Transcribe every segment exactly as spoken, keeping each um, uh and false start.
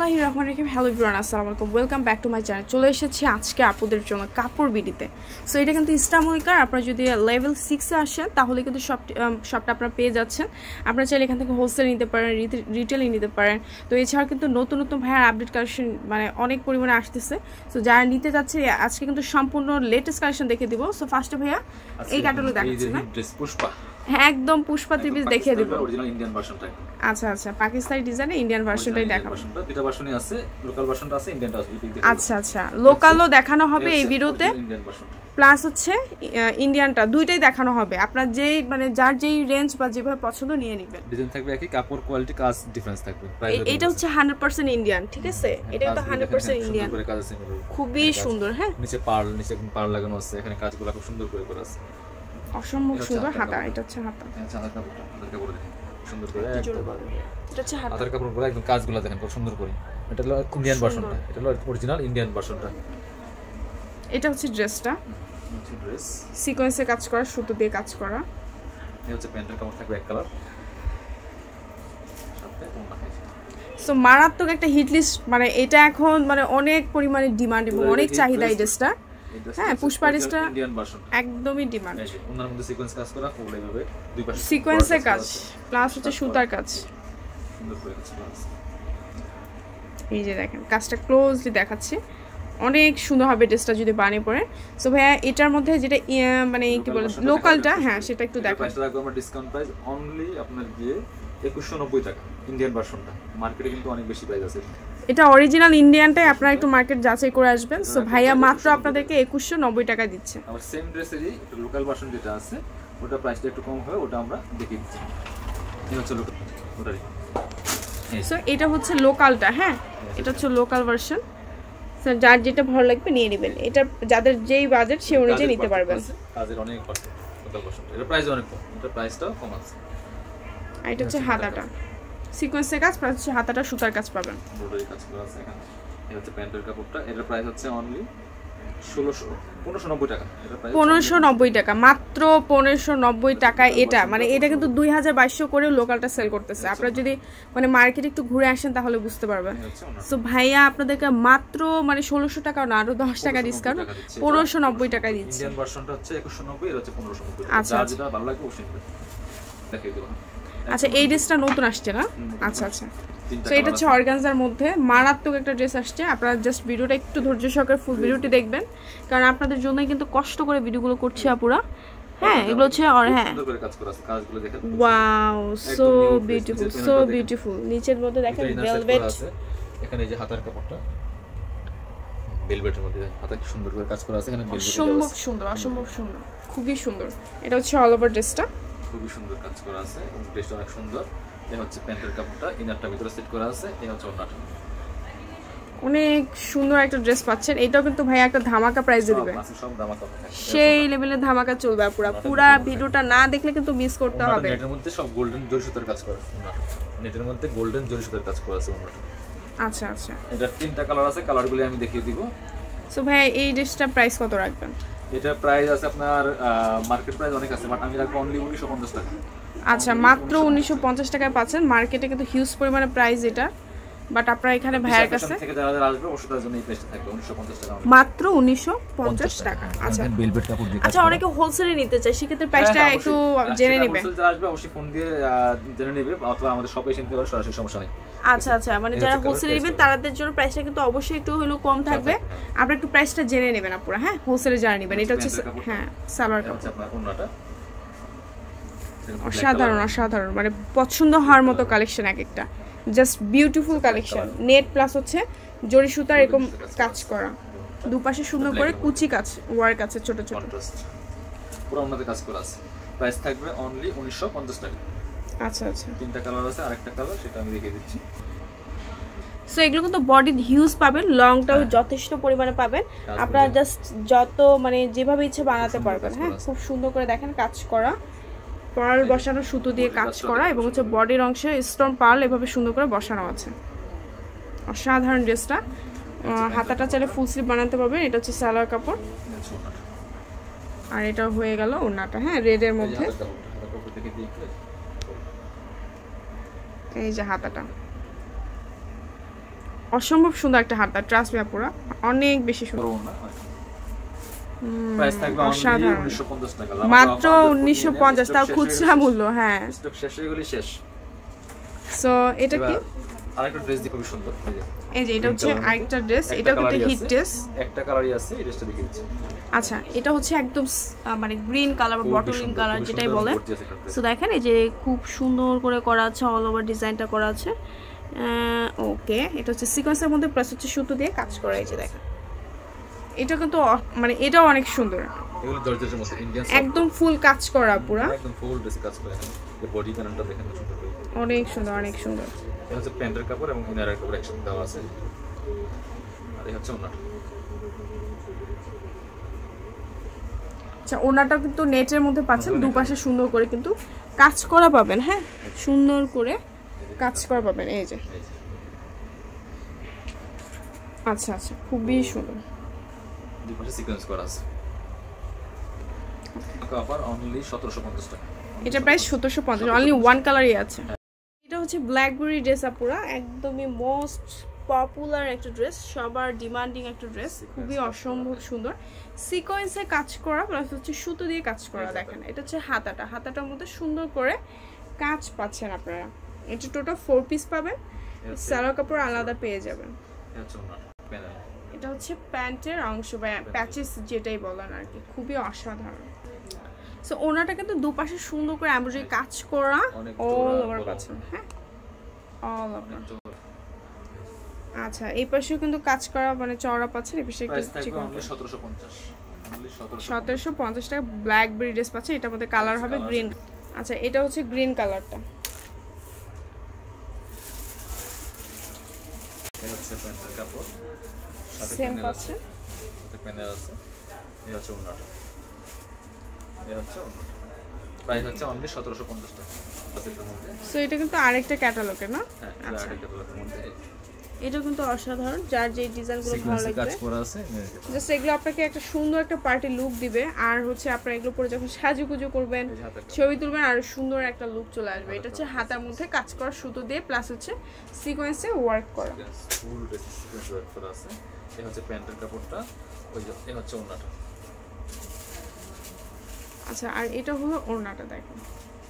বিসমিল্লাহির রহমানির রহিম। Hello everyone, আসসালামু আলাইকুম, welcome back to my channel. চলে এসেছি আজকে আপুদের জন্য কাপড় বিডিতে। সো এটা কিন্তু ইস্তামুলকার, আপনারা যদি লেভেল সিক্সে আসেন তাহলে কিন্তু সব সবটা আপনারা পেয়ে যাচ্ছেন। আপনারা চাইলে এখান থেকে হোলসেল নিতে পারেন, রিটেলে নিতে পারেন। তো এছাড়াও কিন্তু নতুন নতুন ভাইয়ার আপডেট কালেকশন মানে অনেক পরিমাণে আসতেছে। সো যারা নিতে যাচ্ছে আজকে কিন্তু সম্পূর্ণ লেটেস্ট কালেকশন দেখে দিব। সো ফার্স্টে ভাইয়া এই কাটগুলো দেখাচ্ছি না, পুষ্পা একদম পুষ্পা থ্রি পিস দেখিয়ে দিব। অরিজিনাল ইন্ডিয়ান ভার্সনটা। আচ্ছা আচ্ছা, পাকিস্তানি ডিজাইনে ইন্ডিয়ান ভার্সনটাই দেখাবো। ভার্সনটা দুটো ভার্সনই আছে, লোকাল ভার্সনটা আছে, ইন্ডিয়ানটা আছে। আচ্ছা আচ্ছা, লোকালও দেখানো হবে এই ভিডিওতে, ইন্ডিয়ান ভার্সন প্লাস হচ্ছে ইন্ডিয়ানটা, দুইটাই দেখানো হবে। আপনার যেই মানে যার যেই রেঞ্জ বা যেভাবে পছন্দ নিয়ে নেবেন। ডিজাইন থাকবে একই, কাপড় কোয়ালিটি কাজ ডিফারেন্স থাকবে। এটা হচ্ছে হান্ড্রেড পার্সেন্ট ইন্ডিয়ান, ঠিক আছে? এটা তো হান্ড্রেড পার্সেন্ট ইন্ডিয়ান, খুবই সুন্দর। হ্যাঁ, নিচে পার্ল, নিচে পার্ল লাগানো আছে, এখানে কাজগুলো খুব সুন্দর করে করা আছে, অসম্ভব সুন্দর। হাতা, এটা হচ্ছে হাতা, হাতার কাপড়টা, হাতার কাপড় দেখেন সুন্দর করে। এটা হচ্ছে হাতা, হাতার কাপড়গুলো একদম কাজগুলো দেখেন কত সুন্দর করে। এটা হলো ইন্ডিয়ান ভার্সনটা, এটা হলো অরিজিনাল ইন্ডিয়ান ভার্সনটা। এটা হচ্ছে ড্রেসটা, হচ্ছে ড্রেস সিকোয়েন্সে কাজ করা, সুতো দিয়ে কাজ করা। এই হচ্ছে প্যান্টের কাপড় থাকবে এক কালার, সাথে ওড়না থাকবে। সো মারাত্মক একটা হিট লিস্ট, মানে এটা এখন মানে অনেক পরিমাণে ডিমান্ড এবং অনেক চাহিদা এই ড্রেসটা। হ্যাঁ, পুষ্পা ড্রেসটা ইন্ডিয়ান ভার্সন একদমই ডিমান্ড। ওনার মধ্যে সিকোয়েন্স কাজ করা, ফুল এইভাবে দুই পাশে সিকোয়েন্সের কাজ প্লাস হচ্ছে সুতার কাজ, সুন্দর করে কাজ করা আছে। এই যে দেখেন কাজটা ক্লোজলি দেখাচ্ছি, অনেক সুন্দর হবে ড্রেসটা যদি বানিয়ে পড়ে। সো ভাইয়া এটার মধ্যে যেটা মানে কি বলে লোকালটা, হ্যাঁ সেটা একটু দেখো। প্রাইসটা রাখবো আমরা ডিসকাউন্ট প্রাইস অনলি আপনার গিয়ে একুশশো নব্বই টাকা, ইন্ডিয়ান ভার্সনটা। মার্কেটে কিন্তু অনেক বেশি প্রাইস আছে, এটা অরিজিনাল ইন্ডিয়ানটাই আপনারা একটু মার্কেট যাচাই করে আসবেন। সো ভাইয়া মাত্র আপনাদেরকে একুশশো নব্বই টাকা দিচ্ছে। আবার সেম ড্রেসেরই একটু লোকাল ভার্সন যেটা আছে ওটা প্রাইসটা একটু কম হবে, ওটা আমরা দেখিয়ে দিচ্ছি। এই হচ্ছে লোকাল, ওটারই। সো এটা হচ্ছে লোকালটা, হ্যাঁ এটা হচ্ছে লোকাল ভার্সন। সো যার যেটা ভালো লাগবে নিয়ে নেবেন, এটা যাদের যেই বাজেট সে অনুযায়ী নিতে পারবেন। কাজের অনেক পার্সেন্ট লোকাল ভার্সন, এটা প্রাইস অনেক কম, এটা প্রাইসটাও কম আছে। আর এটা হচ্ছে হাতাটা, সিকোয়েন্সের কাজ প্লাস হচ্ছে হাতাটা সুতার কাজ পাবেন, বর্ডারি কাজ করা আছে এখানে। এই হচ্ছে প্যান্টের কাপড়টা, এটার প্রাইস হচ্ছে অনলি ষোলোশো পনেরোশো নব্বই টাকা। এটা প্রাইস পনেরোশো নব্বই টাকা, মাত্র পনেরোশো নব্বই টাকায় এটা। মানে এটা কিন্তু দুই হাজার বাইশশো করে লোকালটা সেল করতেছে। আপনারা যদি মানে মার্কেটে একটু ঘুরে আসেন তাহলে বুঝতে পারবেন। সো ভাইয়া আপনাদেরকে মাত্র মানে ষোলোশো টাকা না, আরো দশ টাকা ডিসকাউন্ট, পনেরোশো নব্বই টাকা দিচ্ছে। ইন্ডিয়ান ভার্সনটা হচ্ছে একুশশো নব্বই, এর হচ্ছে পনেরোশো নব্বই। আচ্ছা আচ্ছা, যেটা ভালো লাগে অবশ্যই নেবেন, দেখিয়ে দেব। আচ্ছা, এই ড্রেসটা নতুন আসছে না? আচ্ছা আচ্ছা, তো এটা হচ্ছে অর্গানজার মধ্যে মারাত্মক একটা ড্রেস আসছে। আপনারা জাস্ট ভিডিওটা একটু ধৈর্য সহকারে ফুল ভিডিওটি দেখবেন, কারণ আপনাদের জন্যই কিন্তু কষ্ট করে ভিডিওগুলো করছি আপুরা। হ্যাঁ, এগুলো হচ্ছে আর হ্যাঁ সুন্দর করে কাজ করা আছে, কাজগুলো দেখেন। Wow, so beautiful, so beautiful. নিচের মধ্যে দেখেন ভেলভেট, এখানে এই যে হাতার কাপড়টা ভেলভেটের মধ্যে হাতা কি সুন্দর করে কাজ করা আছে, এখানে ভেলভেট অসম্ভব সুন্দর, অসম্ভব সুন্দর, খুবই সুন্দর। এটা হচ্ছে অল ওভার ড্রেসটা, খুবই সুন্দর কাজ করা আছে এবং ড্রেসটা অনেক সুন্দর। এই হচ্ছে প্যান্টের কাপড়টা, ইনারটা ভিতরে সেট করা আছে। এই হচ্ছে ওড়নাটা, অনেক সুন্দর একটা ড্রেস পাচ্ছেন। এটাও কিন্তু ভাই একটা ধামাকা প্রাইসে দিবে, সব ধামাকা, সেই লেভেলের ধামাকা চলবে। পুরো পুরো ভিডিওটা না দেখলে কিন্তু মিস করতে হবে। নেটের মধ্যে সব গোল্ডেন জরি সুতার কাজ করা আছে, নেটের মধ্যে গোল্ডেন জরি সুতার কাজ করা আছে ওড়নাটা। আচ্ছা আচ্ছা, এটা তিনটা কালার আছে, কালারগুলো আমি দেখিয়ে দিব। সো ভাই এই ড্রেসটা প্রাইস কত রাখবেন? এটা প্রাইস আছে আপনার মার্কেট প্রাইস অনেক আছে, বাট আমি রাখবো অনলি উনিশশো পঞ্চাশ টাকা। আচ্ছা, মাত্র উনিশশো পঞ্চাশ টাকায় পাচ্ছেন। মার্কেটে কিন্তু হিউজ পরিমাণে প্রাইস এটা, বাট আপনারা এখানে ভাইয়ের কাছে থেকে যারা যারা আসবে অবশ্যই তার জন্য এই প্রাইসটা থাকবে উনিশশো পঞ্চাশ টাকা, মাত্র উনিশশো পঞ্চাশ টাকা। আচ্ছা, ভেলভেট কাপড় দিয়ে। আচ্ছা, অনেকে হোলসেলে নিতে চায়, সেক্ষেত্রে প্রাইসটা একটু জেনে নেবে। হোলসেল যারা আসবে অবশ্যই ফোন দিয়ে জেনে নেবে, অথবা আমাদের শপে এসে নিতে পারো, সরাসরি সমস্যা নেই। আচ্ছা আচ্ছা, মানে যারা হোলসেলে নেবেন তাদের জন্য প্রাইসটা কিন্তু অবশ্যই একটু হলেও কম থাকবে। আপনারা একটু প্রাইসটা জেনে নেবেন আপুরা। হ্যাঁ, হোলসেলে যারা নেবেন। এটা হচ্ছে হ্যাঁ সালোয়ার কাপড়, আপনার ওড়নাটা অসাধারণ অসাধারণ, মানে পছন্দ হওয়ার মতো কালেকশন এক একটা, just beautiful collection. Net plus হচ্ছে জরি সুতার এরকম কাজ করা, দুপাশে সুন্দর করে কুচি কাজ ওয়ার্ক আছে, ছোট ছোট পুরো ওড়নাতে কাজ করা আছে। প্রাইস থাকবে অনলি উনিশশো পঞ্চাশ টাকা। আচ্ছা আচ্ছা, তিনটা কালার আছে, আরেকটা কালার সেটা আমি দেখিয়ে দিচ্ছি। সো এগুলো কিন্তু বডি হিউজ পাবেন, লংটাও যথেষ্ট পরিমাণে পাবেন। আপনারা জাস্ট যত মানে যেভাবে ইচ্ছে বানাতে পারবেন। হ্যাঁ, খুব সুন্দর করে দেখেন কাজ করা, পার্ল বসানো, সুতো দিয়ে কাজ করা, এবং হচ্ছে বডির অংশে স্টোন পার্ল এভাবে সুন্দর করে বসানো আছে। অসাধারণ ড্রেসটা। হাতাটা চাইলে ফুল স্লিভ বানাতে পারবেন। এটা হচ্ছে সালোয়ার কাপড়, আর এটা হয়ে গেল ওড়নাটা। হ্যাঁ, রেডের মধ্যে এই যে হাতাটা, অসম্ভব সুন্দর একটা হাতা, ট্রাস্ট মি আপুরা, অনেক বেশি সুন্দর। প্রাইস থাকবে অনলি উনিশশো পঞ্চাশ টাকা, মাত্র উনিশশো পঞ্চাশ, তাও খুচরা মূল্য। হ্যাঁ, স্টক শেষ হয়ে গেলে শেষ। সো এটা কি আরেকটা ড্রেস দেখো, খুব সুন্দর। এই যে এটা হচ্ছে আরেকটা ড্রেস, এটা কিন্তু হিট ড্রেস, একটা কালারই আছে, এই ড্রেসটা দেখে দিচ্ছি। আচ্ছা, এটা হচ্ছে একদম মানে গ্রিন কালার বা বটলিং কালার যেটাই বলে। সো দেখেন এই যে খুব সুন্দর করে করা আছে, অল ওভার ডিজাইনটা করা আছে। ওকে, এটা হচ্ছে সিকোয়েন্সের মধ্যে প্লাস হচ্ছে সুতো দিয়ে কাজ করা। এই যে দেখেন, এটা কিন্তু মানে এটাও অনেক সুন্দর, এগুলো জর্জেটের মধ্যে ইন্ডিয়ান একদম ফুল কাজ করা, পুরো একদম ফুল ড্রেস কাজ করা। এই বডি প্যানেলটা দেখেন কত সুন্দর, অনেক সুন্দর, অনেক সুন্দর। এটা হচ্ছে প্যান্টের কাপড় এবং ইনারের কাপড় একসাথে দেওয়া আছে। আর এই হচ্ছে ওড়নাটা। আচ্ছা, ওড়নাটা কিন্তু নেটের মধ্যে পাচ্ছেন, দুপাশে সুন্দর করে কিন্তু কাজ করা পাবেন। হ্যাঁ, সুন্দর করে কাজ করা পাবেন। এই যে আচ্ছা আচ্ছা, খুবই সুন্দর, দুপাশে সিকোয়েন্স করা আছে। কাপড় অনলি সতেরোশো পঞ্চাশ টাকা। এটা প্রাইস সতেরোশো পঞ্চাশ, অনলি ওয়ান কালারই আছে। এটা হচ্ছে ব্ল্যাকবেরি ড্রেস আপুরা, একদমই মোস্ট পপুলার একটা ড্রেস, সবার ডিমান্ডিং একটা ড্রেস, খুবই অসম্ভব সুন্দর। সিকোয়েন্সে কাজ করা প্লাস হচ্ছে সুতো দিয়ে কাজ করা। দেখেন, এটা হচ্ছে হাতাটা, হাতাটার মধ্যে সুন্দর করে কাজ পাচ্ছেন আপনারা। এটা টোটাল ফোর পিস পাবেন, সালোয়ার কাপড় আলাদা পেয়ে যাবেন। এটা হচ্ছে প্যান্টের অংশ বা প্যাচেস যেটাই বলেন আর কি, খুবই অসাধারণ। সো ওনাটা কিন্তু দুপাশে সুন্দর করে এমব্রয়ডারি কাজ করা, অল ওভার পাচ্ছেন। হ্যাঁ, অল ওভার। আচ্ছা, এই পাশেও কিন্তু কাজ করা, মানে চওড়া পাচ্ছেন, এই পাশে একটু চিকন। সতেরোশো পঞ্চাশ, সতেরোশো পঞ্চাশ টাকা ব্ল্যাকবেরি ড্রেস পাচ্ছেন। এটার মধ্যে কালার হবে গ্রিন। আচ্ছা, এটা হচ্ছে গ্রিন কালারটা। এই হচ্ছে প্যান্টের কাপড়, সাথে সেম প্যানেল আছে, পাচ্ছেন, সাথে প্যানেল আছে। এই হচ্ছে ওড়নাটা, এই হচ্ছে ওড়নাটা। প্রাইস হচ্ছে অনলি সতেরোশো পঞ্চাশ টাকা। সো এটা কিন্তু আরেকটা ক্যাটালগের না? হ্যাঁ, এটা আরেকটা ক্যাটালগের মধ্যে। এটা কিন্তু অসাধারণ, যার যে ডিজাইনগুলো ভালো লাগবে কাজ করা আছে, জাস্ট এগুলো আপনাকে একটা সুন্দর একটা পার্টি লুক দিবে। আর হচ্ছে আপনারা এগুলো পরে যখন সাজুগুজু করবেন, ছবি তুলবেন, আর সুন্দর একটা লুক চলে আসবে। এটা হচ্ছে হাতার মধ্যে কাজ করা সুতো দিয়ে প্লাস হচ্ছে সিকোয়েন্সে ওয়ার্ক করা, ফুল ড্রেস সিকোয়েন্স ওয়ার্ক করা আছে। এই হচ্ছে প্যান্টের কাপড়টা, ওই যে এই হচ্ছে ওড়নাটা। আচ্ছা, আর এটা হলো ওড়নাটা। দেখেন,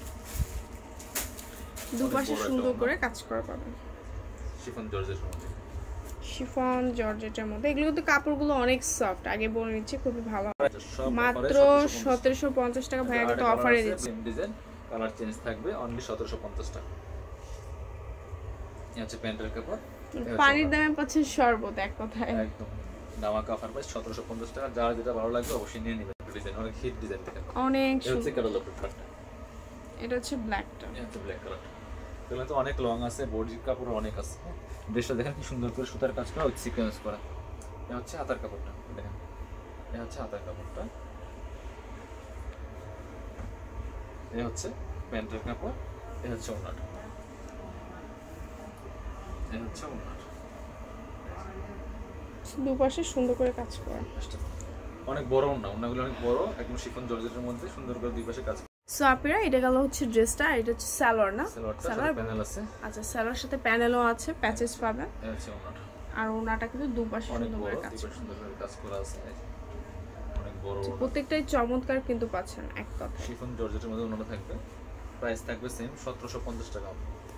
দুপাশে সুন্দর করে কাজ করা পাবেন, শিফন জর্জেটের মধ্যে, শিফন জর্জেটের মধ্যে। এগুলো কিন্তু কাপড়গুলো অনেক সফট, আগে বলে নিচ্ছি, খুবই ভালো। মাত্র সতেরোশো পঞ্চাশ টাকা ভাইয়া কিন্তু অফারে দিচ্ছে। ডিজাইন কালার চেঞ্জ থাকবে, অনলি সতেরোশো পঞ্চাশ টাকা। এই হচ্ছে প্যান্টের কাপড়, পানির দামে পাচ্ছেন শরবত, এক কথায় একদম ধামাকা অফার প্রাইস সতেরোশো পঞ্চাশ টাকা। যার যেটা ভালো লাগবে অবশ্যই নিয়ে নেবেন। ডিজাইন অনেক হিট ডিজাইন দেখেন, অনেক সুন্দর। হচ্ছে কালার কালারটা, এটা হচ্ছে ব্ল্যাকটা, এটা হচ্ছে ব্ল্যাক কালারটা। এগুলো তো অনেক লং আছে, বডির কাপড় অনেক আছে। ড্রেসটা দেখেন কি সুন্দর করে সুতার কাজ করা, উইথ সিকোয়েন্স করা। এটা হচ্ছে হাতার কাপড়টা, দেখেন, এটা হচ্ছে হাতার কাপড়টা। এই হচ্ছে প্যান্টের কাপড়, এই হচ্ছে ওড়নাটা, এই হচ্ছে ওড়নাটা। দুপাশে সুন্দর করে কাজ করা, অনেক বড় ওড়না, ওড়নাগুলো অনেক বড়, একদম শিফন জর্জেটের মধ্যে সুন্দর করে দুই পাশে কাজ। সো আপনারা এটা গেল হচ্ছে ড্রেসটা, এটা হচ্ছে সালোয়ার না? সালোয়ার প্যানেল আছে। আচ্ছা, সালোয়ার সাথে প্যানেলও আছে, প্যাচেস পাবেন। এই হচ্ছে ওড়নাটা, আর ওড়নাটা কিন্তু দুপাশে সুন্দর করে কাজ করা, সুন্দর করে কাজ করা আছে, অনেক বড়। প্রত্যেকটাই চমৎকার কিন্তু পাচ্ছেন, এক কথা। শিফন জর্জেটের মধ্যে ওড়নাটা থাকবে, প্রাইস থাকবে সেম সতেরোশো পঞ্চাশ টাকা।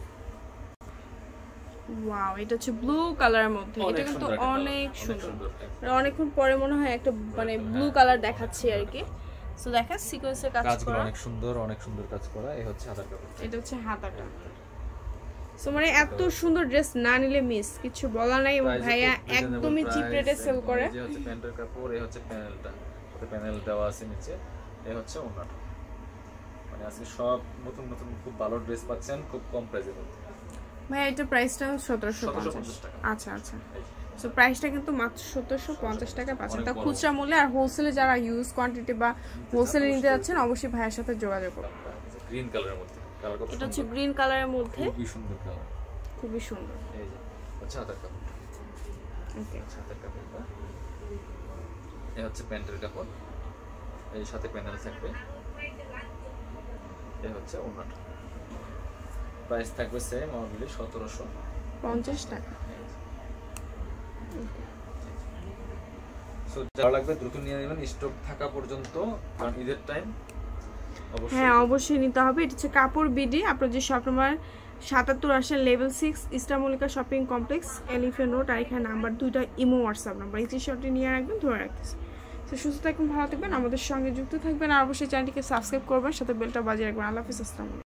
ওয়াও, এটা হচ্ছে ব্লু কালারের মধ্যে, এটা কিন্তু অনেক সুন্দর। অনেকক্ষণ পরে মনে হয় একটা মানে ব্লু কালার দেখাচ্ছি আর কি। সো দেখেন সিকোয়েন্সের কাজ করা, অনেক সুন্দর, অনেক সুন্দর কাজ করা। এই হচ্ছে হাতার কাপড়, এটা হচ্ছে হাতাটা। সো মানে এত সুন্দর ড্রেস না নিলে মিস, কিছু বলা নাই। এবং ভাইয়া একদমই চিপ রেটে সেল করে। এই হচ্ছে প্যান্টের কাপড়, এই হচ্ছে প্যানেলটা, সাথে প্যানেল দেওয়া আছে নিচে। এই হচ্ছে ওড়নাটা। মানে আজকে সব নতুন নতুন খুব ভালো ড্রেস পাচ্ছেন খুব কম প্রাইসে। ভাই এটা প্রাইসটা সতেরোশো পঞ্চাশ টাকা। আচ্ছা আচ্ছা, সো প্রাইসটা কিন্তু মাত্র সতেরোশো পঞ্চাশ টাকা পাচ্ছেন, তা খুচরা মূল্যে। আর হোলসেলে যারা ইউজ কোয়ান্টিটি বা হোলসেলে নিতে যাচ্ছেন অবশ্যই ভাইয়ের সাথে যোগাযোগ করুন। গ্রিন কালারের মধ্যে, কালার কত এটা হচ্ছে গ্রিন কালারের মধ্যে, খুবই সুন্দর কালার, খুবই সুন্দর। এই যে আচ্ছা হাতার কাপড়, ওকে, হাতার কাপড়টা। এই হচ্ছে প্যান্টের কাপড়, এই সাথে প্যানেল থাকবে। এই হচ্ছে ওড়নাটা, প্রাইস থাকবে সেম অনলি সতেরোশো পঞ্চাশ টাকা। সো যারা লাগবে দ্রুত নিয়ে নেবেন স্টক থাকা পর্যন্ত, কারণ ঈদের টাইম। হ্যাঁ অবশ্যই নিতে হবে। এটা হচ্ছে কাপড় বিডি, আপনার যে শপ নাম্বার সাতাত্তর আসেন, level six, Eastern Mallika shopping complex, Elephant Road. আর এখানে নাম্বার দুইটা ইমো হোয়াটসঅ্যাপ নাম্বার, এই টি-শার্টটি নিয়ে রাখবেন, ধরে রাখতেছি। তো সুস্থ থাকবেন, ভালো থাকবেন, আমাদের সঙ্গে যুক্ত থাকবেন, আর অবশ্যই চ্যানেলটিকে সাবস্ক্রাইব করবেন, সাথে বেলটা বাজিয়ে রাখবেন। আল্লাহ হাফিজ, আসসালামু আলাইকুম।